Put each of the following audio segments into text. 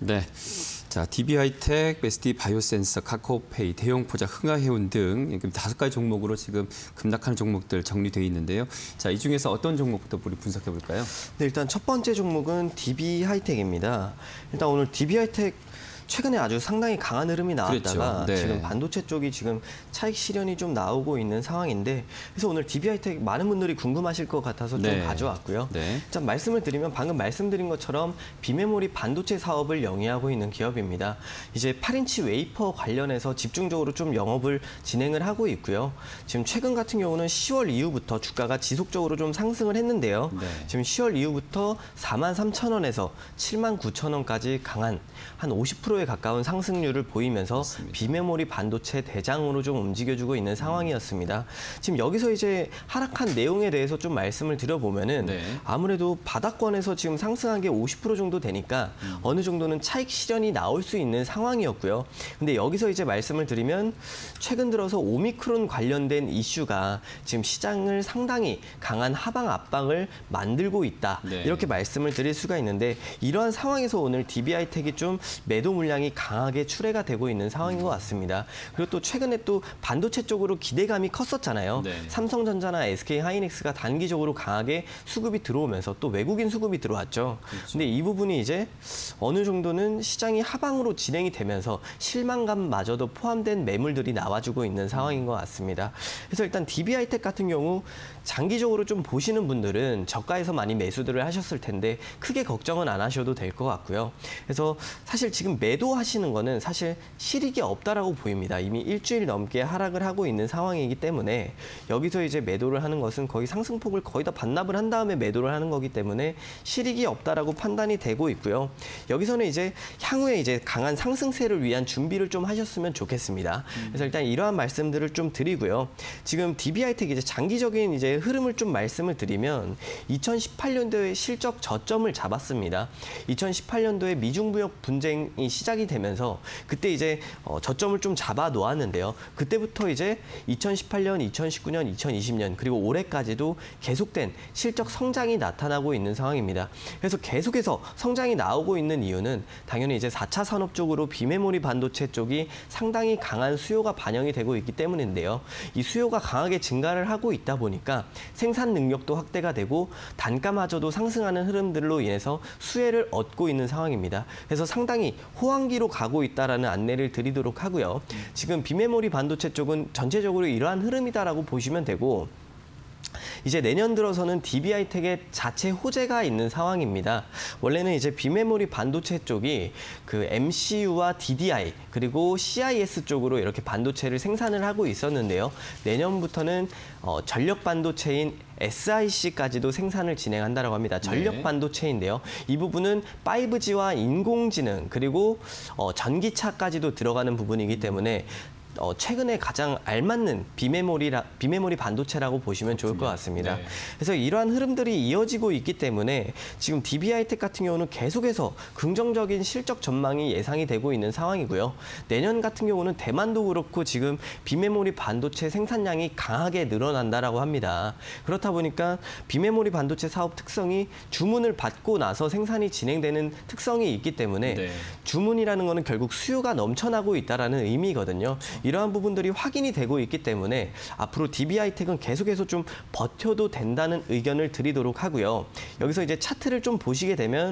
네. 자, DB하이텍, SD 바이오센서, 카카오페이, 대형포자, 흥하해운 등 5가지 종목으로 지금 급락하는 종목들 정리되어 있는데요. 자, 이 중에서 어떤 종목부터 우리 분석해 볼까요? 네, 일단 첫 번째 종목은 DB하이텍입니다. 일단 오늘 DB하이텍 최근에 아주 상당히 강한 흐름이 나왔다가 그렇죠. 네. 지금 반도체 쪽이 지금 차익 실현이 좀 나오고 있는 상황인데, 그래서 오늘 DB하이텍 많은 분들이 궁금하실 것 같아서 좀 가져왔고요. 네. 일단 말씀을 드리면 방금 말씀드린 것처럼 비메모리 반도체 사업을 영위하고 있는 기업입니다. 이제 8인치 웨이퍼 관련해서 집중적으로 좀 영업을 진행을 하고 있고요. 지금 최근 같은 경우는 10월 이후부터 주가가 지속적으로 좀 상승을 했는데요. 네. 지금 10월 이후부터 43,000원에서 79,000원까지 강한 한 50%에 가까운 상승률을 보이면서 맞습니다. 비메모리 반도체 대장으로 좀 움직여주고 있는 상황이었습니다. 지금 여기서 이제 하락한 내용에 대해서 좀 말씀을 드려보면은 아무래도 바닥권에서 지금 상승한 게 50% 정도 되니까 어느 정도는 차익 실현이 나올 수 있는 상황이었고요. 근데 여기서 이제 말씀을 드리면 최근 들어서 오미크론 관련된 이슈가 지금 시장을 상당히 강한 하방 압박을 만들고 있다. 이렇게 말씀을 드릴 수가 있는데, 이러한 상황에서 오늘 DB하이텍이 좀 매도 물량이 강하게 출회가 되고 있는 상황인 것 같습니다. 그리고 또 최근에 또 반도체 쪽으로 기대감이 컸었잖아요. 삼성전자나 SK하이닉스가 단기적으로 강하게 수급이 들어오면서 또 외국인 수급이 들어왔죠. 근데 이 부분이 이제 어느 정도는 시장이 하방으로 진행이 되면서 실망감마저도 포함된 매물들이 나와주고 있는 상황인 것 같습니다. 그래서 일단 DB하이텍 같은 경우 장기적으로 좀 보시는 분들은 저가에서 많이 매수들을 하셨을 텐데 크게 걱정은 안 하셔도 될 것 같고요. 그래서 사실 지금 매도하시는 거는 사실 실익이 없다라고 보입니다. 이미 일주일 넘게 하락을 하고 있는 상황이기 때문에 여기서 이제 매도를 하는 것은 거의 상승폭을 거의 다 반납을 한 다음에 매도를 하는 거기 때문에 실익이 없다라고 판단이 되고 있고요. 여기서는 이제 향후에 이제 강한 상승세를 위한 준비를 좀 하셨으면 좋겠습니다. 그래서 일단 이러한 말씀들을 좀 드리고요. 지금 DB하이텍 이제 장기적인 이제 흐름을 좀 말씀을 드리면 2018년도에 실적 저점을 잡았습니다. 2018년도에 미중무역 분쟁이 시작이 되면서 그때 이제 저점을 좀 잡아 놓았는데요. 그때부터 이제 2018년, 2019년, 2020년 그리고 올해까지도 계속된 실적 성장이 나타나고 있는 상황입니다. 그래서 계속해서 성장이 나오고 있는 이유는 당연히 이제 4차 산업 쪽으로 비메모리 반도체 쪽이 상당히 강한 수요가 반영이 되고 있기 때문인데요. 이 수요가 강하게 증가를 하고 있다 보니까 생산 능력도 확대가 되고 단가마저도 상승하는 흐름들로 인해서 수혜를 얻고 있는 상황입니다. 그래서 상당히 호황기로 가고 있다라는 안내를 드리도록 하고요. 지금 비메모리 반도체 쪽은 전체적으로 이러한 흐름이다라고 보시면 되고, 이제 내년 들어서는 DB하이텍의 자체 호재가 있는 상황입니다. 원래는 이제 비메모리 반도체 쪽이 그 MCU와 DDI 그리고 CIS 쪽으로 이렇게 반도체를 생산을 하고 있었는데요. 내년부터는 전력 반도체인 SiC까지도 생산을 진행한다고 합니다. 전력 반도체인데요. 이 부분은 5G와 인공지능 그리고 전기차까지도 들어가는 부분이기 때문에 최근에 가장 알맞는 비메모리 반도체라고 보시면 좋을 것 같습니다. 그래서 이러한 흐름들이 이어지고 있기 때문에 지금 DB하이텍 같은 경우는 계속해서 긍정적인 실적 전망이 예상이 되고 있는 상황이고요. 내년 같은 경우는 대만도 그렇고 지금 비메모리 반도체 생산량이 강하게 늘어난다라고 합니다. 그렇다 보니까 비메모리 반도체 사업 특성이 주문을 받고 나서 생산이 진행되는 특성이 있기 때문에 주문이라는 거는 결국 수요가 넘쳐나고 있다라는 의미거든요. 이러한 부분들이 확인이 되고 있기 때문에 앞으로 DB하이텍은 계속해서 좀 버텨도 된다는 의견을 드리도록 하고요. 여기서 이제 차트를 좀 보시게 되면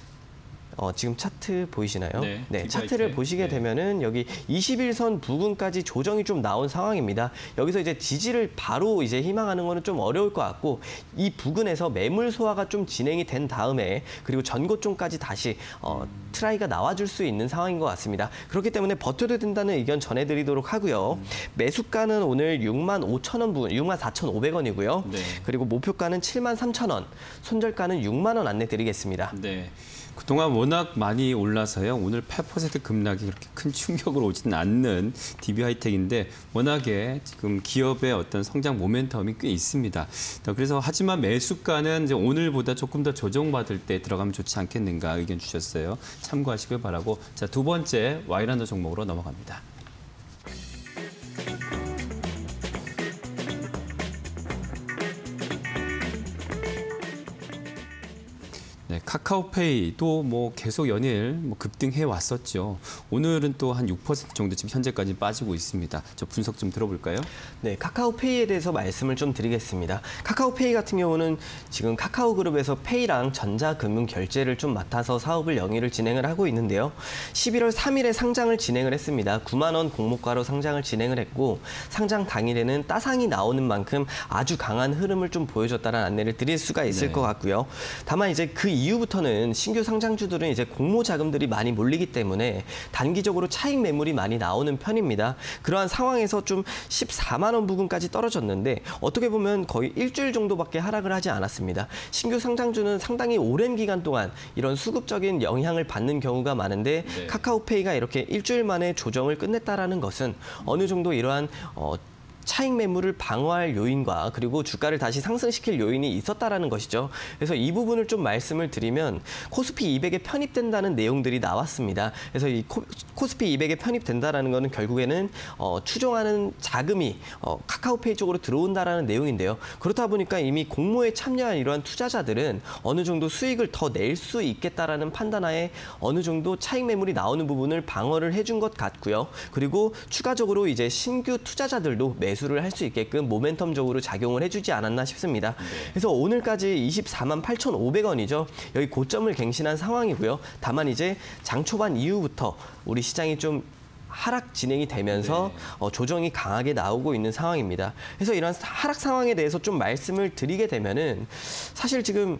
지금 차트 보이시나요? 네, 차트를 보시게 되면은 여기 21선 부근까지 조정이 좀 나온 상황입니다. 여기서 이제 지지를 바로 이제 희망하는 거는 좀 어려울 것 같고, 이 부근에서 매물 소화가 좀 진행이 된 다음에 그리고 전고점까지 다시 트라이가 나와줄 수 있는 상황인 것 같습니다. 그렇기 때문에 버텨도 된다는 의견 전해드리도록 하고요. 매수가는 오늘 65,000원 부근, 64,500원이고요. 그리고 목표가는 73,000원, 손절가는 6만 원 안내드리겠습니다. 그동안 워낙 많이 올라서요. 오늘 8% 급락이 그렇게 큰 충격을 오지는 않는 DB하이텍인데 워낙에 지금 기업의 어떤 성장 모멘텀이 꽤 있습니다. 그래서 하지만 매수가는 이제 오늘보다 조금 더 조정받을 때 들어가면 좋지 않겠는가 의견 주셨어요. 참고하시길 바라고. 자, 두 번째 와이란더 종목으로 넘어갑니다. 네, 카카오페이도 뭐 계속 연일 급등해 왔었죠. 오늘은 또 한 6% 정도 지금 현재까지 빠지고 있습니다. 저 분석 좀 들어볼까요? 네, 카카오페이에 대해서 말씀을 좀 드리겠습니다. 카카오페이 같은 경우는 지금 카카오그룹에서 페이랑 전자금융 결제를 좀 맡아서 사업을 영위를 진행을 하고 있는데요. 11월 3일에 상장을 진행을 했습니다. 9만 원 공모가로 상장을 진행을 했고 상장 당일에는 따상이 나오는 만큼 아주 강한 흐름을 좀 보여줬다는 안내를 드릴 수가 있을 것 같고요. 다만 이제 그 이후부터는 신규 상장주들은 이제 공모 자금들이 많이 몰리기 때문에 단기적으로 차익 매물이 많이 나오는 편입니다. 그러한 상황에서 좀 14만 원 부근까지 떨어졌는데 어떻게 보면 거의 일주일 정도밖에 하락을 하지 않았습니다. 신규 상장주는 상당히 오랜 기간 동안 이런 수급적인 영향을 받는 경우가 많은데 카카오페이가 이렇게 일주일 만에 조정을 끝냈다라는 것은 어느 정도 이러한 차익 매물을 방어할 요인과 그리고 주가를 다시 상승시킬 요인이 있었다라는 것이죠. 그래서 이 부분을 좀 말씀을 드리면 코스피 200에 편입된다는 내용들이 나왔습니다. 그래서 이 코스피 200에 편입된다라는 것은 결국에는 추정하는 자금이 카카오페이 쪽으로 들어온다라는 내용인데요. 그렇다 보니까 이미 공모에 참여한 이러한 투자자들은 어느 정도 수익을 더 낼 수 있겠다라는 판단하에 어느 정도 차익 매물이 나오는 부분을 방어를 해준 것 같고요. 그리고 추가적으로 이제 신규 투자자들도 매수를 할 수 있게끔 모멘텀적으로 작용을 해주지 않았나 싶습니다. 그래서 오늘까지 24만 8,500원이죠. 여기 고점을 갱신한 상황이고요. 다만 이제 장 초반 이후부터 우리 시장이 좀 하락 진행이 되면서 조정이 강하게 나오고 있는 상황입니다. 그래서 이런 하락 상황에 대해서 좀 말씀을 드리게 되면은 사실 지금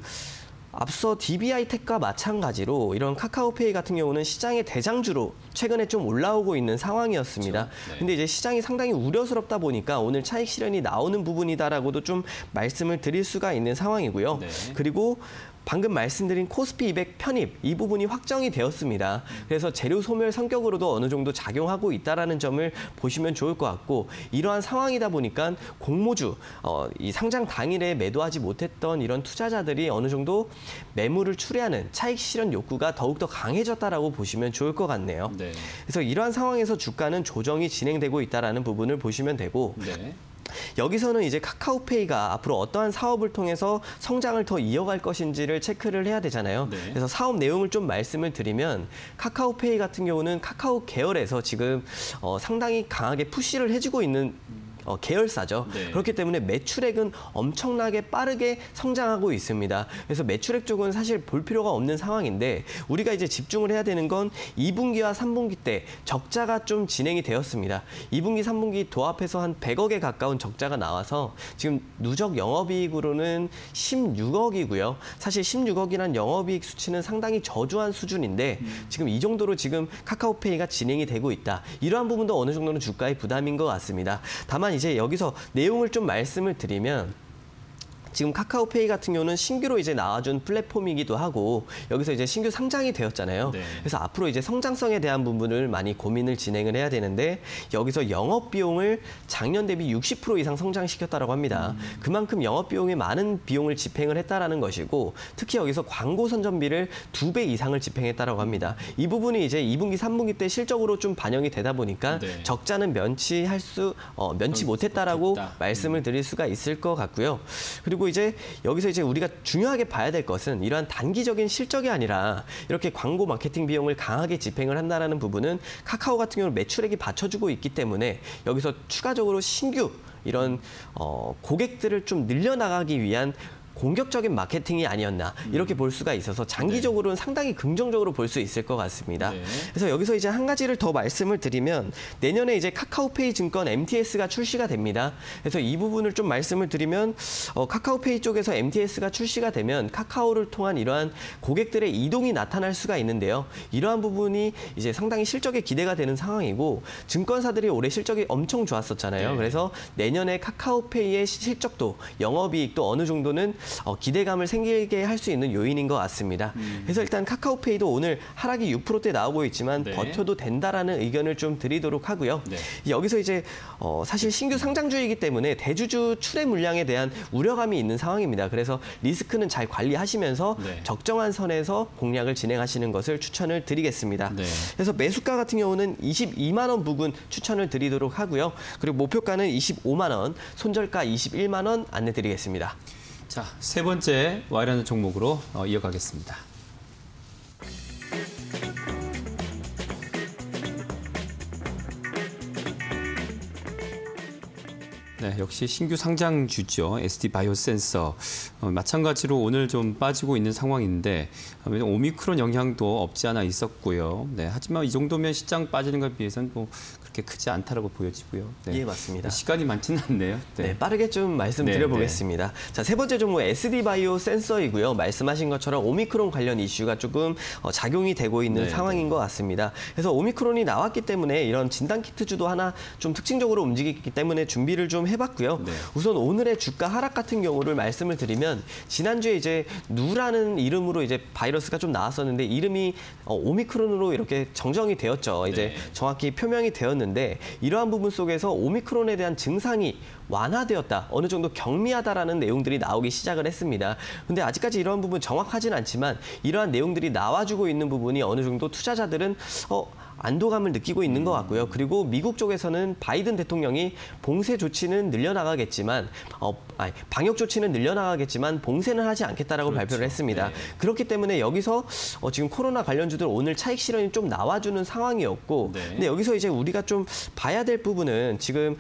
앞서 DB하이텍과 마찬가지로 이런 카카오페이 같은 경우는 시장의 대장주로 최근에 좀 올라오고 있는 상황이었습니다. 그렇죠. 네. 근데 이제 시장이 상당히 우려스럽다 보니까 오늘 차익 실현이 나오는 부분이다라고도 좀 말씀을 드릴 수가 있는 상황이고요. 네. 그리고 방금 말씀드린 코스피 200 편입 이 부분이 확정이 되었습니다. 그래서 재료 소멸 성격으로도 어느 정도 작용하고 있다라는 점을 보시면 좋을 것 같고 이러한 상황이다 보니까 공모주 이 상장 당일에 매도하지 못했던 이런 투자자들이 어느 정도 매물을 추리하는 차익 실현 욕구가 더욱더 강해졌다라고 보시면 좋을 것 같네요. 네. 그래서 이러한 상황에서 주가는 조정이 진행되고 있다라는 부분을 보시면 되고 네. 여기서는 이제 카카오페이가 앞으로 어떠한 사업을 통해서 성장을 더 이어갈 것인지를 체크를 해야 되잖아요. 네. 그래서 사업 내용을 좀 말씀을 드리면 카카오페이 같은 경우는 카카오 계열에서 지금 상당히 강하게 푸시를 해주고 있는 계열사죠. 네. 그렇기 때문에 매출액은 엄청나게 빠르게 성장하고 있습니다. 그래서 매출액 쪽은 사실 볼 필요가 없는 상황인데 우리가 이제 집중을 해야 되는 건 2분기와 3분기 때 적자가 좀 진행이 되었습니다. 2분기, 3분기 도합해서 한 100억에 가까운 적자가 나와서 지금 누적 영업이익으로는 16억이고요. 사실 16억이란 영업이익 수치는 상당히 저조한 수준인데 지금 이 정도로 지금 카카오페이가 진행이 되고 있다. 이러한 부분도 어느 정도는 주가의 부담인 것 같습니다. 다만 이제 여기서 내용을 좀 말씀을 드리면 지금 카카오페이 같은 경우는 신규로 이제 나와준 플랫폼이기도 하고 여기서 이제 신규 상장이 되었잖아요. 네. 그래서 앞으로 이제 성장성에 대한 부분을 많이 고민을 진행을 해야 되는데 여기서 영업 비용을 작년 대비 60% 이상 성장시켰다라고 합니다. 그만큼 영업 비용에 많은 비용을 집행을 했다라는 것이고 특히 여기서 광고 선전비를 2배 이상을 집행했다라고 합니다. 이 부분이 이제 2분기, 3분기 때 실적으로 좀 반영이 되다 보니까 네. 적자는 면치 못했다라고 말씀을 드릴 수가 있을 것 같고요. 그리고 이제 여기서 이제 우리가 중요하게 봐야 될 것은 이러한 단기적인 실적이 아니라 이렇게 광고 마케팅 비용을 강하게 집행을 한다라는 부분은 카카오 같은 경우는 매출액이 받쳐주고 있기 때문에 여기서 추가적으로 신규 이런 고객들을 좀 늘려나가기 위한 공격적인 마케팅이 아니었나 이렇게 볼 수가 있어서 장기적으로는 상당히 긍정적으로 볼 수 있을 것 같습니다. 네. 그래서 여기서 이제 한 가지를 더 말씀을 드리면 내년에 이제 카카오페이 증권 MTS가 출시가 됩니다. 그래서 이 부분을 좀 말씀을 드리면 카카오페이 쪽에서 MTS가 출시가 되면 카카오를 통한 이러한 고객들의 이동이 나타날 수가 있는데요. 이러한 부분이 이제 상당히 실적에 기대가 되는 상황이고 증권사들이 올해 실적이 엄청 좋았었잖아요. 네. 그래서 내년에 카카오페이의 실적도 영업이익도 어느 정도는 기대감을 생기게 할 수 있는 요인인 것 같습니다. 그래서 일단 카카오페이도 오늘 하락이 6%대 나오고 있지만 네. 버텨도 된다라는 의견을 좀 드리도록 하고요. 네. 여기서 이제 사실 신규 상장주이기 때문에 대주주 출회 물량에 대한 우려감이 있는 상황입니다. 그래서 리스크는 잘 관리하시면서 네. 적정한 선에서 공략을 진행하시는 것을 추천을 드리겠습니다. 네. 그래서 매수가 같은 경우는 22만 원 부근 추천을 드리도록 하고요. 그리고 목표가는 25만 원, 손절가 21만 원 안내 드리겠습니다. 자, 세 번째 와이라는 종목으로 이어가겠습니다. 네, 역시 신규 상장주죠. SD바이오센서. 마찬가지로 오늘 좀 빠지고 있는 상황인데 오미크론 영향도 없지 않아 있었고요. 네, 하지만 이 정도면 시장 빠지는 것에 비해서는 뭐 그렇게 크지 않다라고 보여지고요. 네. 예, 맞습니다. 시간이 많지는 않네요. 네, 빠르게 좀 말씀드려보겠습니다. 자, 세 번째 종목 SD바이오센서이고요. 말씀하신 것처럼 오미크론 관련 이슈가 조금 작용이 되고 있는 상황인 것 같습니다. 그래서 오미크론이 나왔기 때문에 이런 진단키트주도 하나 좀 특징적으로 움직이기 때문에 준비를 좀 해봤고요. 네. 우선 오늘의 주가 하락 같은 경우를 말씀을 드리면 지난주에 이제 누라는 이름으로 이제 바이러스가 좀 나왔었는데 이름이 오미크론으로 이렇게 정정이 되었죠. 이제 정확히 표명이 되었는데 이러한 부분 속에서 오미크론에 대한 증상이 완화되었다, 어느 정도 경미하다라는 내용들이 나오기 시작을 했습니다. 근데 아직까지 이러한 부분 정확하진 않지만 이러한 내용들이 나와주고 있는 부분이 어느 정도 투자자들은 안도감을 느끼고 있는 것 같고요. 그리고 미국 쪽에서는 바이든 대통령이 봉쇄 조치는 늘려나가겠지만 방역 조치는 늘려나가겠지만 봉쇄는 하지 않겠다라고 발표를 했습니다. 네. 그렇기 때문에 여기서 지금 코로나 관련주들 오늘 차익 실현이 좀 나와주는 상황이었고, 근데 여기서 이제 우리가 좀 봐야 될 부분은 지금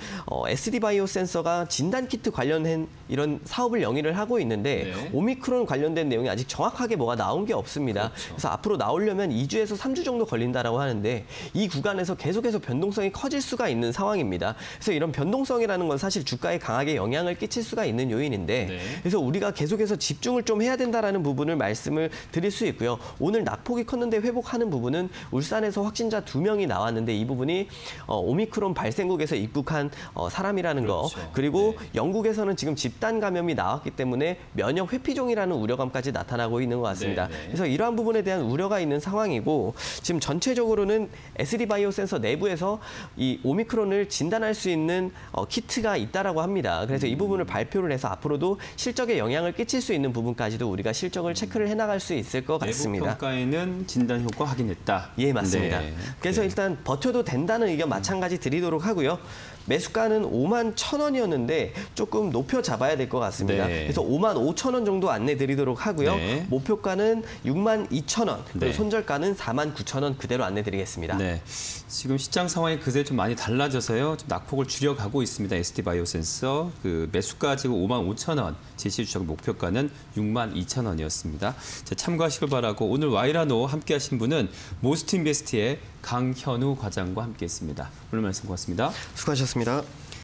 SD바이오센서가 진단키트 관련된 이런 사업을 영위를 하고 있는데 오미크론 관련된 내용이 아직 정확하게 뭐가 나온 게 없습니다. 그래서 앞으로 나오려면 2주에서 3주 정도 걸린다라고 하는데 이 구간에서 계속해서 변동성이 커질 수가 있는 상황입니다. 그래서 이런 변동성이라는 건 사실 주가에 강하게 영향을 끼칠 수가 있는 요인인데 그래서 우리가 계속해서 집중을 좀 해야 된다라는 부분을 말씀을 드릴 수 있고요. 오늘 낙폭이 컸는데 회복하는 부분은 울산에서 확진자 2명이 나왔는데 이 부분이 오미크론 발생국에서 입국한 사람이라는 거, 그리고 영국에서는 지금 집단 감염이 나왔기 때문에 면역 회피종이라는 우려감까지 나타나고 있는 것 같습니다. 그래서 이러한 부분에 대한 우려가 있는 상황이고 지금 전체적으로는 SD바이오센서 내부에서 이 오미크론을 진단할 수 있는 키트가 있다라고 합니다. 그래서 이 부분을 발표를 해서 앞으로도 실적에 영향을 끼칠 수 있는 부분까지도 우리가 실적을 체크를 해나갈 수 있을 것 같습니다. 내부 평가에는 진단 효과 확인했다. 예, 맞습니다. 그래서 일단 버텨도 된다는 의견 마찬가지 드리도록 하고요. 매수가는 51,000원이었는데 조금 높여 잡아야 될 것 같습니다. 그래서 55,000원 정도 안내 드리도록 하고요. 목표가는 62,000원, 그리고 손절가는 49,000원 그대로 안내 드리겠습니다. 네, 지금 시장 상황이 그새 좀 많이 달라져서요. 좀 낙폭을 줄여가고 있습니다. SD바이오센서 매수가 지금 55,000원, 제시 주식 목표가는 62,000원이었습니다. 참고하시길 바라고 오늘 와이라노 함께하신 분은 모스트인베스트의 강현우 과장과 함께했습니다. 오늘 말씀 고맙습니다. 수고하셨습니다.